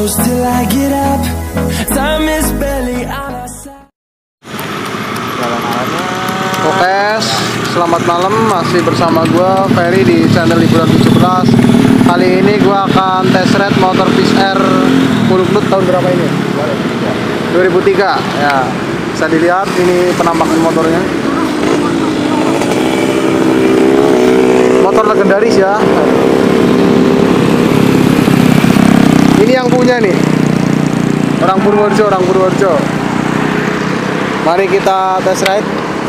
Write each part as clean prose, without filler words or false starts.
close till I get up. Time is barely on our side. Oke, selamat malam, masih bersama gue Ferry di channel Liburan 17. Kali ini gue akan test ride motor Fish Air Muluknut tahun berapa ini? 2003 ya. Bisa dilihat ini penampakan motornya. Motor legendaris ya. Ini yang punya nih, orang Purworejo. Mari kita test ride.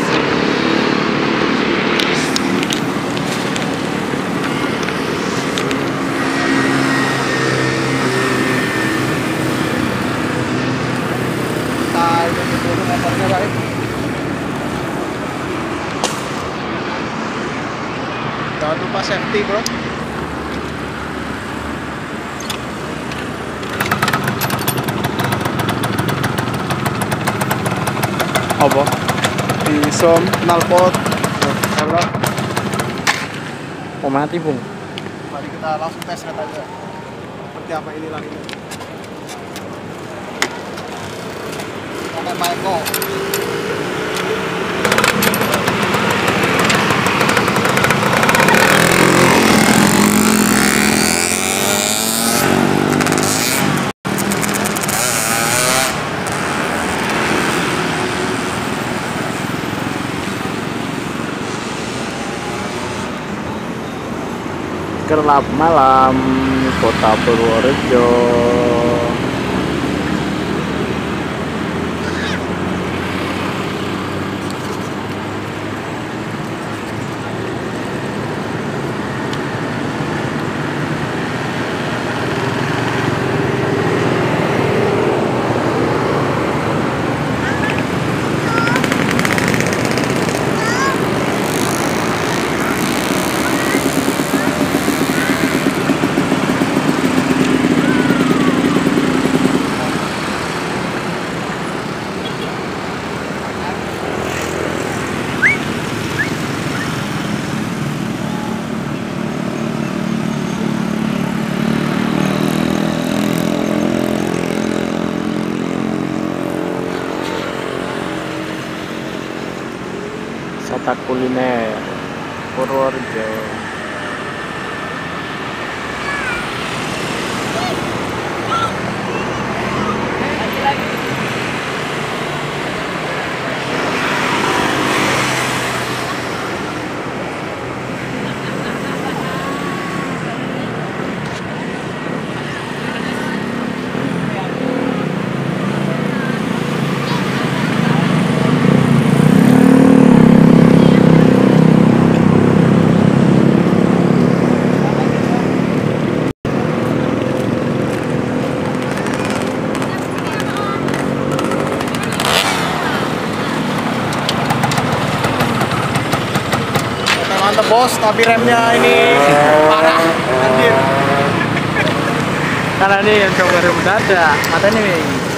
Jangan lupa safety, bro. Apa? Di som, knalpot. Oh, mati, Bung. Mari kita langsung tes ride aja. Seperti apa ini lagi. Oke, Michael. Gelap malam kota Purworejo. Wisata kuliner Purworejo. Mantap bos, tapi remnya ini parah, anjir. Karena ini yang coba rem mendadak, matanya nih.